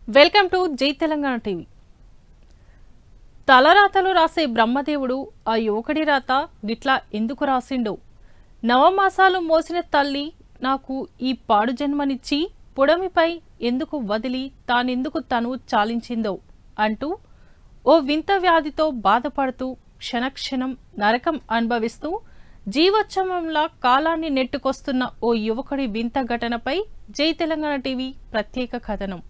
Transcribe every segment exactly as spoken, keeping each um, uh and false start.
Welcome to జై Telangana TV. తలరాతలు రాసే బ్రహ్మదేవుడు ఆ యువకుడి రాత గిట్లా ఎందుకు రాసిండో, నవమాసాలు మోసిన తల్లి నాకు ఈ పాడు జన్మనిచ్చి పుడమిపై ఎందుకు వదిలి తానెందుకు తను చాలించిందో అంటూ ఓ వింత వ్యాధితో బాధపడుతూ క్షణక్షణం నరకం అనుభవిస్తూ జీవోత్సవంలా కాలాన్ని నెట్టుకొస్తున్న ఓ యువకుడి వింత ఘటనపై జై తెలంగాణ టీవీ ప్రత్యేక కథనం.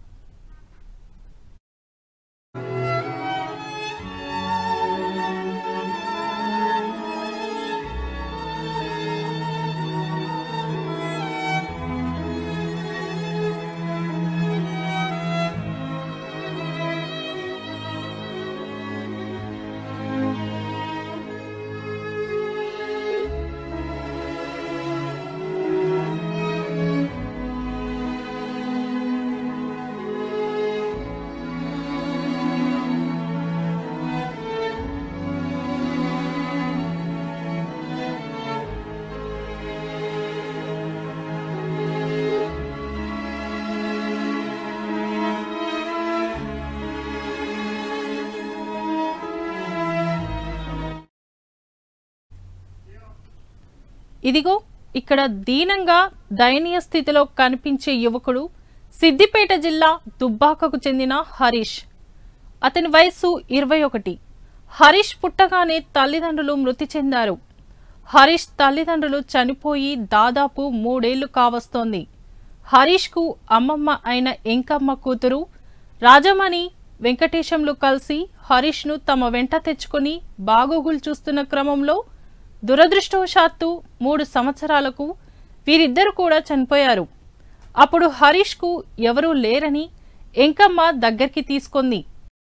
ఇదిగో ఇక్కడ దీనంగా దయనీయ స్థితిలో కనిపించే యువకుడు సిద్దిపేట జిల్లా దుబ్బాకకు చెందిన హరీష్. అతని వయస్సు ఇరవై ఒకటి. హరీష్ పుట్టగానే తల్లిదండ్రులు మృతి చెందారు. హరీష్ తల్లిదండ్రులు చనిపోయి దాదాపు మూడేళ్లు కావస్తోంది. హరీష్కు అమ్మమ్మ అయిన ఎంకమ్మ కూతురు రాజమణి వెంకటేశంలు కలిసి హరీష్ను తమ వెంట తెచ్చుకొని బాగోగులు చూస్తున్న క్రమంలో దురదృష్టవశాత్తు మూడు సంవత్సరాలకు వీరిద్దరు కూడా చనిపోయారు. అప్పుడు హరీష్కు ఎవరూ లేరని ఎంకమ్మ దగ్గరికి తీసుకుంది.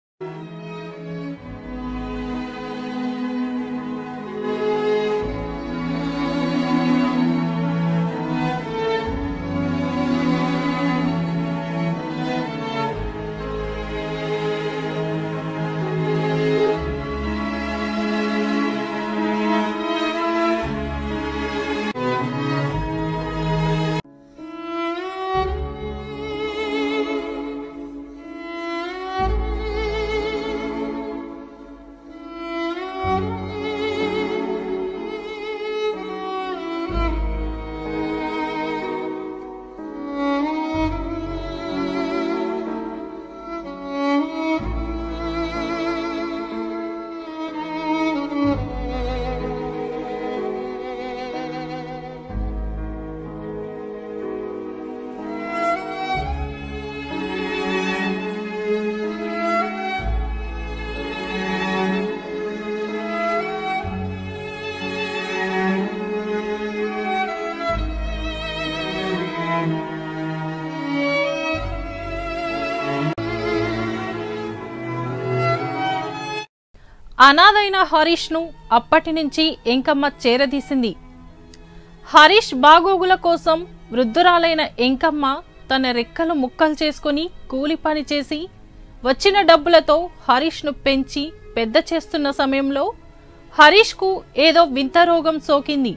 అనాథైన హరీష్ను అప్పటి నుంచి ఎంకమ్మ చేరదీసింది. హరీష్ బాగోగుల కోసం వృద్ధురాలైన ఎంకమ్మ తన రెక్కలు ముక్కలు చేసుకుని కూలి పని చేసి వచ్చిన డబ్బులతో హరీష్ను పెంచి పెద్ద చేస్తున్న సమయంలో హరీష్కు ఏదో వింత రోగం సోకింది.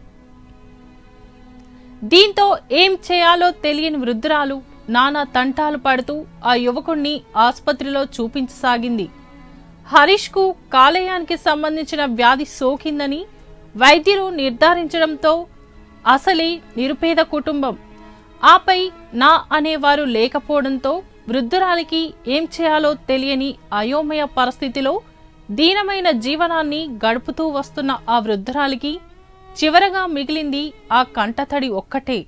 దీంతో ఏం చేయాలో తెలియని వృద్ధురాలు నానా తంటాలు పడుతూ ఆ యువకుణ్ణి ఆసుపత్రిలో చూపించసాగింది. హరీష్కు కాలేయానికి సంబంధించిన వ్యాధి సోకిందని వైద్యులు నిర్ధారించడంతో అసలే నిరుపేద కుటుంబం, ఆపై నా అనేవారు లేకపోవడంతో వృద్ధురాలికి ఏం చేయాలో తెలియని అయోమయ పరిస్థితిలో దీనమైన జీవనాన్ని గడుపుతూ వస్తున్న ఆ వృద్ధురాలికి చివరగా మిగిలింది ఆ కంటతడి ఒక్కటే.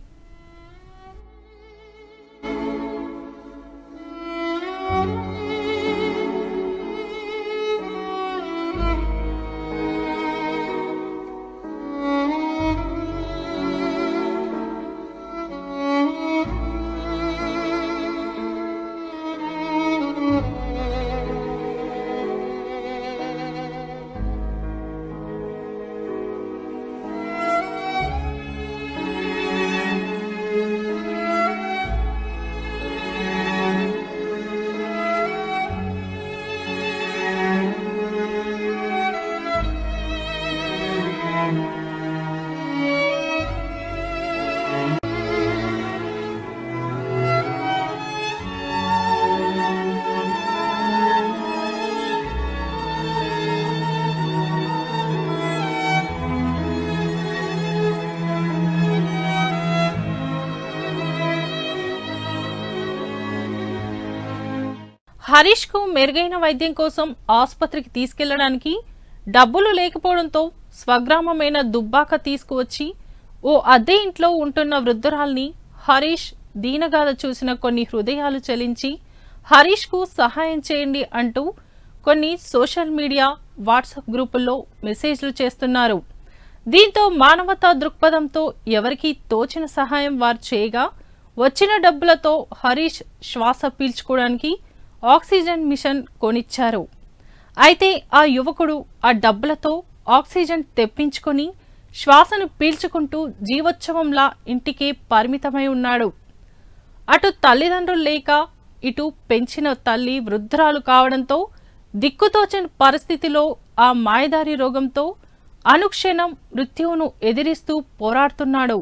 హరీష్ కు మెరుగైన వైద్యం కోసం ఆసుపత్రికి తీసుకెళ్లడానికి డబ్బులు లేకపోవడంతో స్వగ్రామమైన దుబ్బాక తీసుకువచ్చి ఓ అద్దె ఇంట్లో ఉంటున్న వృద్ధురాల్ని హరీష్ దీనగాథ చూసిన కొన్ని హృదయాలు చలించి హరీష్ కు సహాయం చేయండి అంటూ కొన్ని సోషల్ మీడియా వాట్సాప్ గ్రూపుల్లో మెసేజ్లు చేస్తున్నారు. దీంతో మానవతా దృక్పథంతో ఎవరికి తోచిన సహాయం వారు చేయగా వచ్చిన డబ్బులతో హరీష్ శ్వాస పీల్చుకోవడానికి ఆక్సిజన్ మిషన్ కొనిచ్చారు. అయితే ఆ యువకుడు ఆ డబ్బులతో ఆక్సిజన్ తెప్పించుకొని శ్వాసను పీల్చుకుంటూ జీవోత్సవంలా ఇంటికే పరిమితమై ఉన్నాడు. అటు తల్లిదండ్రులు లేక ఇటు పెంచిన తల్లి వృద్ధురాలు కావడంతో దిక్కుతోచని పరిస్థితిలో ఆ మాయదారి రోగంతో అనుక్షణం మృత్యువును ఎదిరిస్తూ పోరాడుతున్నాడు.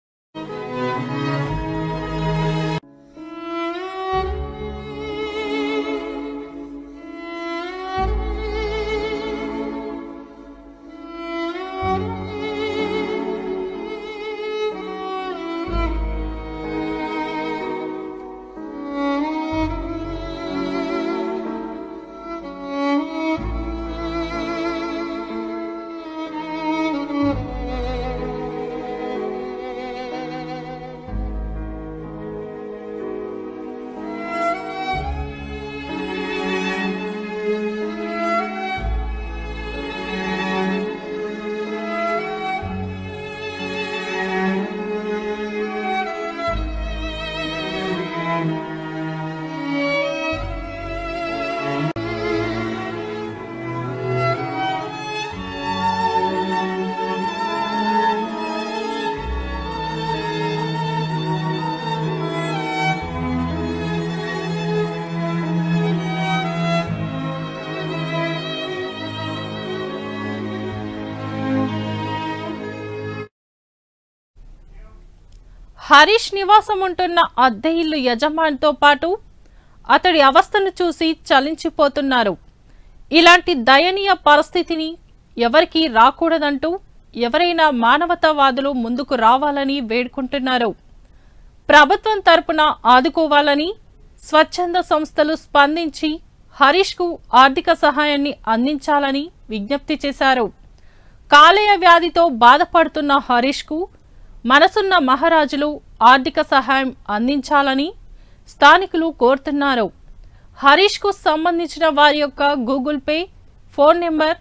హరీష్ నివాసం ఉంటున్న అద్దె ఇల్లు యజమానితో పాటు అతడి అవస్థను చూసి చలించిపోతున్నారు. ఇలాంటి దయనీయ పరిస్థితిని ఎవరికీ రాకూడదంటూ ఎవరైనా మానవతావాదులు ముందుకు రావాలని వేడుకుంటున్నారు. ప్రభుత్వం తరపున ఆదుకోవాలని స్వచ్ఛంద సంస్థలు స్పందించి హరీష్ కు ఆర్థిక సహాయాన్ని అందించాలని విజ్ఞప్తి చేశారు. కాలేయ వ్యాధితో బాధపడుతున్న హరీష్ కు మనసున్న మహారాజులు ఆర్థిక సహాయం అందించాలని స్థానికులు కోరుతున్నారు. హరీష్ కు సంబంధించిన వారి యొక్క Google Pay phone number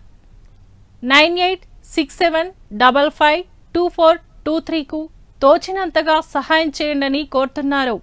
nine eight six seven double five two four two త్రీకు తోచినంతగా సహాయం చేయండి కోరుతున్నారు.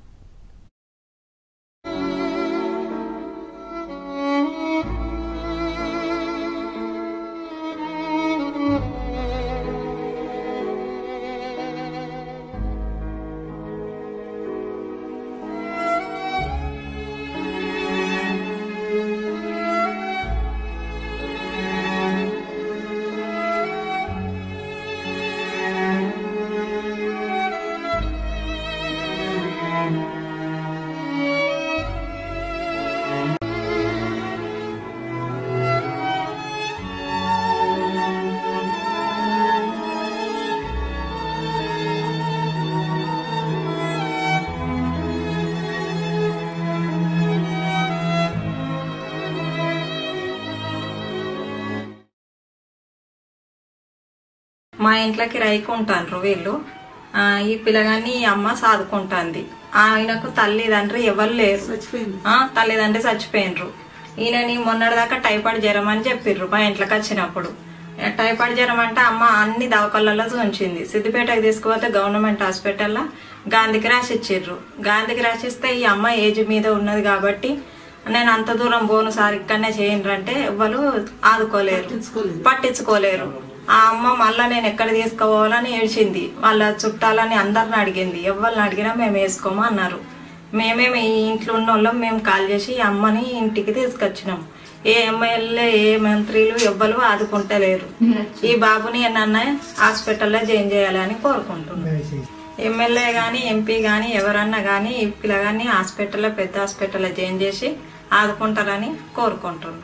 మా ఇంట్లోకి రైకుంటారు వీళ్ళు. ఈ పిల్లగాన్ని అమ్మ సాదుకుంటుంది. ఆయనకు తల్లిదండ్రి ఎవరు లేరు, తల్లిదండ్రి చచ్చిపోయినరు. ఈయనని మొన్నటిదాకా టైఫాయిడ్ జ్వరం అని చెప్పిర్రు మా ఇంట్లోకి వచ్చినప్పుడు. టైఫాయిడ్ జ్వరం అంటే అమ్మ అన్ని దవాఖాన్లలో చూంచింది. సిద్దిపేటకి తీసుకుపోతే గవర్నమెంట్ హాస్పిటల్లో గాంధీకి రాసిచ్చిర్రు. గాంధీకి రాసిస్తే ఈ అమ్మ ఏజ్ మీద ఉన్నది కాబట్టి నేను అంత దూరం పోను సార్ ఇక్కడనే చేయండి అంటే ఎవరు ఆదుకోలేరు, పట్టించుకోలేరు. ఆ అమ్మ మళ్ళా నేను ఎక్కడ తీసుకోవాలని ఏడ్చింది. వాళ్ళ చుట్టాలని అందరిని అడిగింది. ఎవరిని అడిగినా మేము వేసుకోమా అన్నారు. మేమేమి ఈ ఇంట్లో ఉన్న వాళ్ళం మేము కాల్ చేసి ఈ అమ్మని ఇంటికి తీసుకొచ్చినాం. ఏ ఎమ్మెల్యే ఏ మంత్రులు ఎవ్వరు ఆదుకుంటలేరు. ఈ బాబుని ఏమన్నా హాస్పిటల్లో జాయిన్ చేయాలని కోరుకుంటున్నాం. ఎమ్మెల్యే గాని ఎంపీ గాని ఎవరన్నా గాని ఈ పిల్లగాన్ని హాస్పిటల్లో పెద్ద హాస్పిటల్లో జాయిన్ చేసి ఆదుకుంటారని కోరుకుంటున్నాం.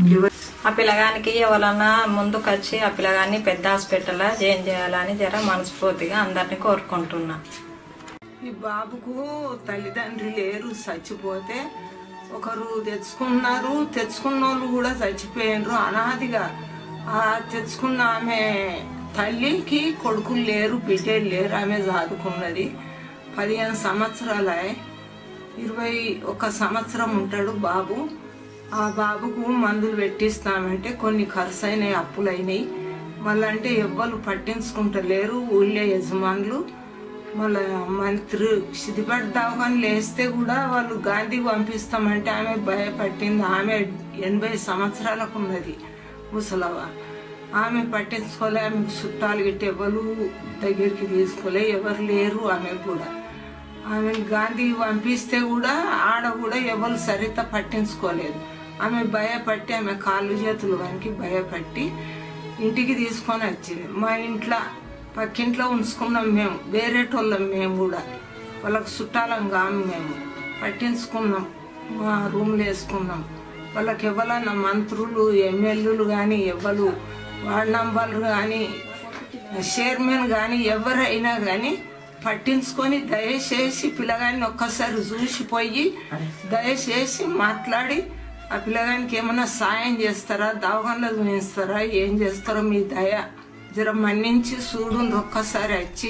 ఆ పిల్లగానికి ఎవరన్నా ముందుకు వచ్చి ఆ పిల్లగాన్ని పెద్ద హాస్పిటల్లో జాయిన్ చేయాలని జర మనస్ఫూర్తిగా అందరినీ కోరుకుంటున్నా. ఈ బాబుకు తల్లిదండ్రి లేరు, చచ్చిపోతే ఒకరు తెచ్చుకున్నారు, తెచ్చుకున్న వాళ్ళు కూడా చచ్చిపోయినరు అనాదిగా. ఆ తెచ్చుకున్న ఆమె తల్లికి కొడుకులు లేరు, బిడ్డలు లేరు. ఆమె చదువుకున్నది పదిహేను సంవత్సరాల ఇరవై ఒక సంవత్సరం ఉంటాడు బాబు. ఆ బాబుకు మందులు పెట్టిస్తామంటే కొన్ని ఖర్చు అయినాయి, అప్పులు అయినాయి. మళ్ళీ అంటే ఎవ్వరు పట్టించుకుంటలేరు ఊళ్ళో యజమానులు. మళ్ళీ మంత్రి సిద్దిపేట దవాఖానలు వేస్తే కూడా వాళ్ళు గాంధీ పంపిస్తామంటే ఆమె భయపట్టింది. ఆమె ఎనభై సంవత్సరాలకు ఉన్నది ముసలవ. ఆమె పట్టించుకోలే, ఆమెకు చుట్టాలు గిట్టి ఎవరు దగ్గరికి తీసుకోలే, ఎవరు లేరు ఆమె కూడా. ఆమెను గాంధీ పంపిస్తే కూడా ఆడ కూడా ఎవరు సరిత పట్టించుకోలేదు. ఆమె భయపట్టి ఆమె కాళ్ళు చేతులు వానికి భయపట్టి ఇంటికి తీసుకొని వచ్చింది. మా ఇంట్లో పక్కింట్లో ఉంచుకున్నాం మేము, వేరేటోళ్ళం మేము కూడా. వాళ్ళకు చుట్టాలం కాము మేము, పట్టించుకున్నాం, మా రూమ్లో వేసుకున్నాం. వాళ్ళకి ఎవరన్నా మంత్రులు ఎమ్మెల్యేలు కానీ ఎవరు వార్డు నంబర్లు కానీ చైర్మన్ కానీ ఎవరైనా కానీ పట్టించుకొని దయచేసి పిల్లగాన్ని ఒక్కసారి చూసిపోయి దయచేసి మాట్లాడి ఆ పిల్లగానికి ఏమన్నా సాయం చేస్తారా, దవాఖానలో చూపిస్తారా, ఏం చేస్తారో మీ దయ జర మన్నించి చూడు ఒక్కసారి వచ్చి.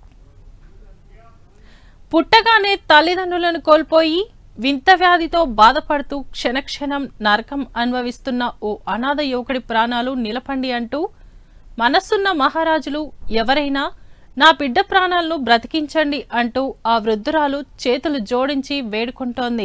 పుట్టగానే తల్లిదండ్రులను కోల్పోయి వింత వ్యాధితో బాధపడుతూ క్షణక్షణం నరకం అనుభవిస్తున్న ఓ అనాథ యువకుడి ప్రాణాలు నిలపండి అంటూ మనస్సున్న మహారాజులు ఎవరైనా నా బిడ్డ ప్రాణాలను బ్రతికించండి అంటూ ఆ వృద్ధురాలు చేతులు జోడించి వేడుకుంటోంది.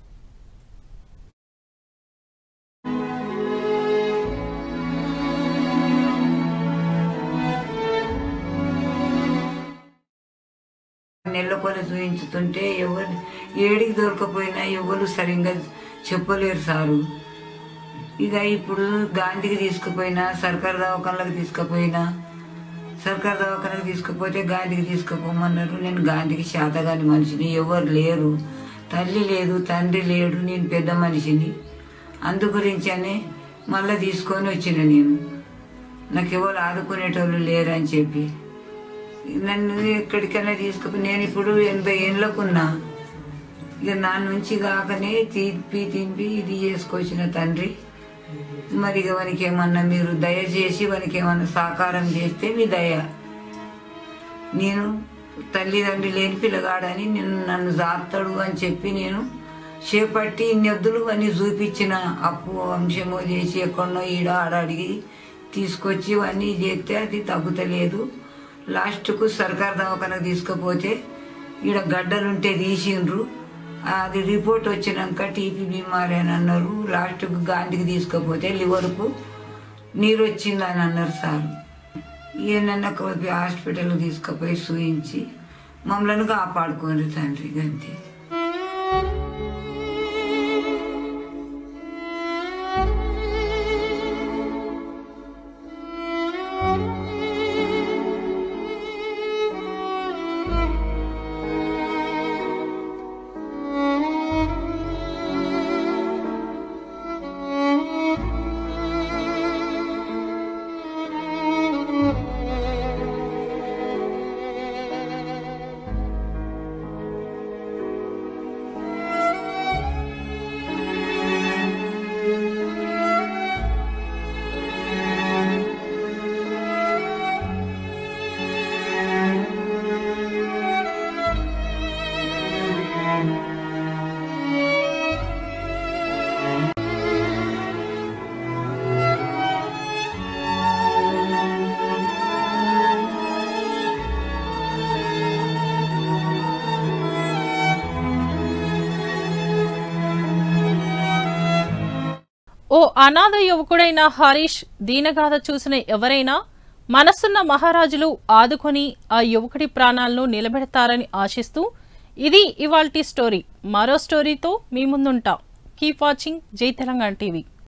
నెలకొని చూయించుతుంటే ఎవరు ఏడికి దొరకపోయినా ఎవరు సరిగ్గా చెప్పలేరు సారు. ఇక ఇప్పుడు గాంధీకి తీసుకుపోయినా, సర్కారు దవాఖానలకు తీసుకుపోయినా, సర్కారు దవాఖానకు తీసుకుపోతే గాంధీకి తీసుకుపోమన్నారు. నేను గాంధీకి శాతగాని మనిషిని, ఎవరు లేరు, తల్లి లేదు, తండ్రి లేడు, నేను పెద్ద మనిషిని. అందు గురించి అనే మళ్ళీ తీసుకొని వచ్చిన నేను. నాకు ఎవరు ఆదుకునేటోళ్ళు లేరని చెప్పి నన్ను ఎక్కడికైనా తీసుకుపోయి నేను ఇప్పుడు ఎనభై ఏళ్ళకున్నా. ఇక నా నుంచి కాకనే తీపి తింపి ఇది చేసుకొచ్చిన తండ్రి. మరి ఇక వానికి ఏమన్నా మీరు దయచేసి వానికి ఏమన్నా సహకారం చేస్తే మీ దయ. నేను తల్లిదండ్రి లేని పిల్లగాడని నేను నన్ను జాతాడు అని చెప్పి నేను చేపట్టి నెద్దులు అని చూపించిన. అప్పు అంశమో చేసి ఎక్కడనో ఈడ ఆడ అడిగి తీసుకొచ్చి ఇవన్నీ చేస్తే అది తగ్గుతలేదు. లాస్ట్కు సర్కారు దవాఖానకు తీసుకుపోతే ఈడ గడ్డలుంటే తీసిండ్రు. అది రిపోర్ట్ వచ్చినాక టీపీ బీమారీ అని అన్నారు. లాస్ట్కు గాంధీకి తీసుకుపోతే లివర్కు నీరు వచ్చిందని అన్నారు సార్. ఏమన్నా హాస్పిటల్కి తీసుకుపోయి చూయించి మమ్మల్ని కాపాడుకోండి తండ్రి గంతే. ఓ అనాథ యువకుడైన హరీష్ దీనగాథ చూసిన ఎవరైనా మనసున్న మహారాజులు ఆదుకొని ఆ యువకుడి ప్రాణాలను నిలబెడతారని ఆశిస్తూ ఇది ఇవాల్టి స్టోరీ. మరో స్టోరీతో మీ ముందుంటాం. కీప్ వాచింగ్ జై తెలంగాణ టీవీ.